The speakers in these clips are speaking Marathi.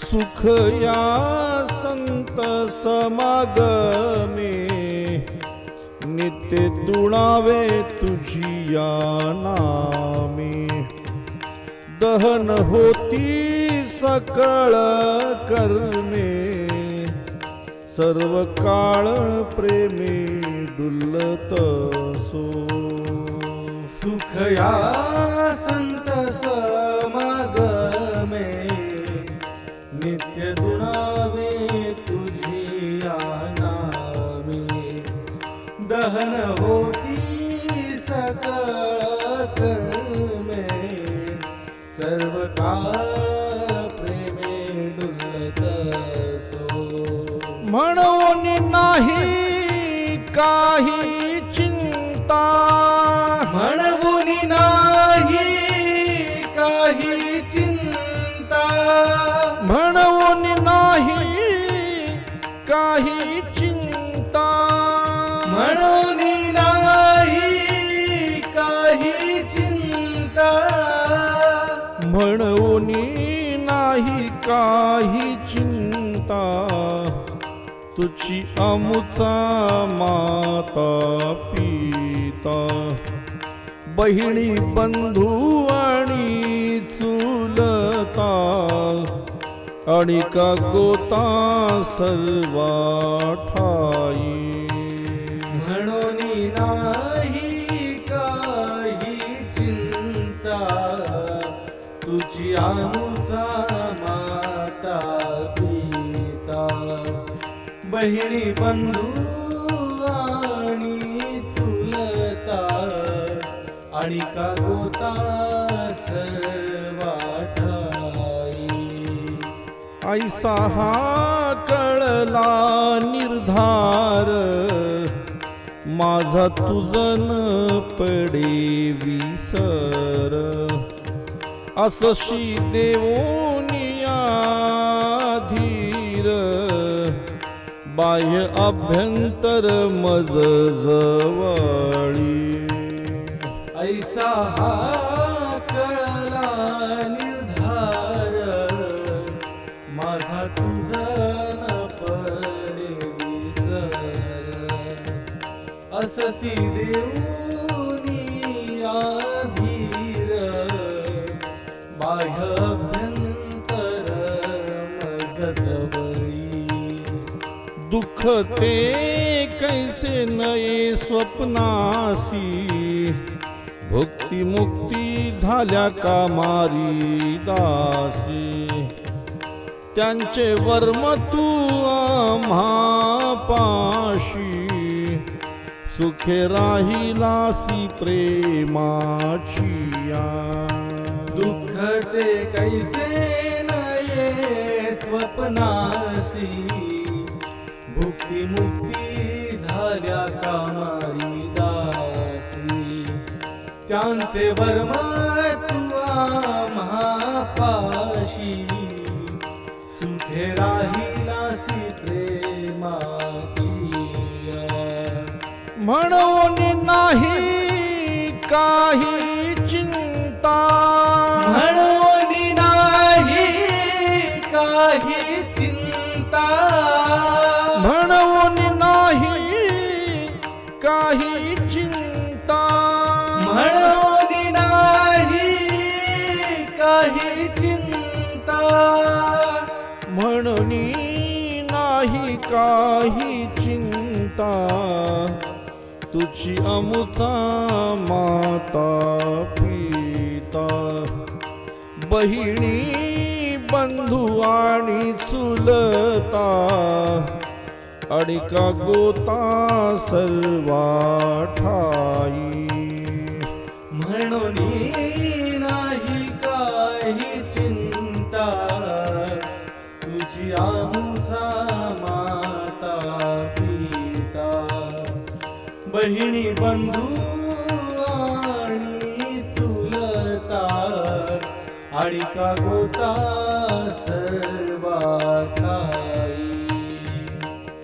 सुख या संत समागमे, नित्य दुणावे तुझी या नामे. दहन होती सकळ कर्मे, सर्व काळ प्रेमे डुलत सो. सुख या संत समागमे, नित्य दुणावे तुझी या नामे. दहन होती सकळ कर्मे, सर्व काळ प्रेमे डुलत सो. म्हणून नाही काही चिंता, म्हणून नाही काही चिंता. म्हणून नाही काही चिंता. म्हणून नाही काही चिंता. म्हणून नाही काही चिंता. तुझी अमुचा माता पिता, बहिणी बंधू आणि चुलता, आणि का गोता सर्वा ठाई. म्हणून नाही काही चिंता. तुझी आमुचा माता पिता, बहिणी बंधू आणि चुलता, आणि का गोता सर्वा ठाई. ऐसा हा कळला निर्धार, माझा तुझन पडे विसर. असशी देवोनिया धीर, बाह्य अभ्यंतर मज जवळी. ऐसा हा कळला निर्धार, माझा तुझन पडे विसर. अससी देऊनी आधीर, बाह्य अभ्यंतर मज जवळी. दुःख ते कैसे नये स्वप्नासी, भुक्ती मुक्ती झाल्या कामारी दासी. त्यांचे वर्म तू आम्हा पाशी, सुखे राहिलासी प्रेमाची. दुःख ते कैसे नये स्वप्नाशी, भुक्ती मुक्ती झाल्या कामारी दासी. त्यांचे वर्म तू आम्हा पाशी, सुखे राहिलासी प्रेमाची. म्हणून नाही काही चिंता. म्हणून नाही काही चिंता. म्हणून नाही काही चिंता. म्हणून नाही काही चिंता. म्हणून नाही काही चिंता. तुझी अमुचा माता पिता, बहिणी बंधू आणि चुलता, आणि का गोता सर्वा ठाई. म्हणून नाही काही चिंता. तुझी आमुचा माता पिता, बहिणी बंधू आणि चुलता, आणि का गोता सर्वा ठाई.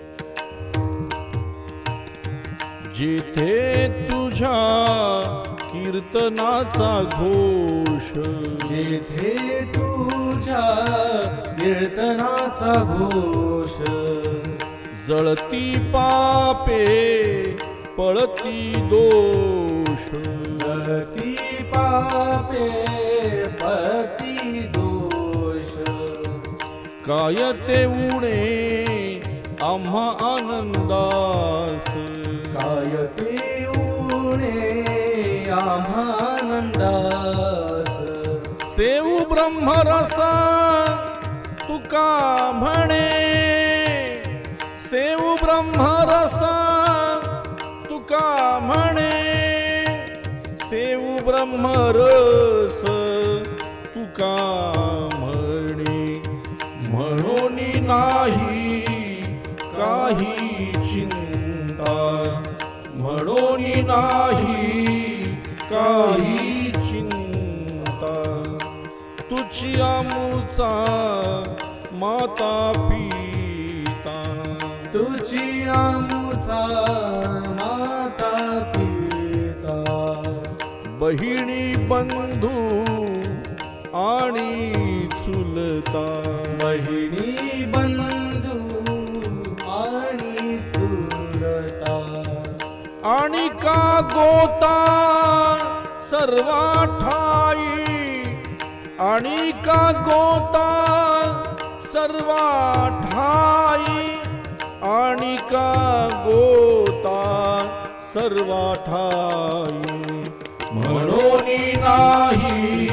जिथे तुझ्या कीर्तनाचा घोष जेथे तुझ्या कीर्तनाचा घोष जळती पापे पळती दोष जळती पापे पळती दोष काय ते उणे आम्हा आनंदास काय ते उणे आम्हा आनंदास सेव ब्रह्मरसा तुका म्हणे सेव ब्रह्मरसा तुका म्हणे सेव ब्रह्मरस तुका म्हणे म्हणून नाही काही चिंता म्हणून नाही काही चिंता तुझी आमुचा माता पिता तुझी आमुचा माता पिता बहिणी बंधू आणि चुलता बहिणी बंधू आणि चुलता आणि का गोता सर्वा ठाई आणि का गोता सर्वा ठाई आणि का गोता सर्वा ठाई म्हणून नाही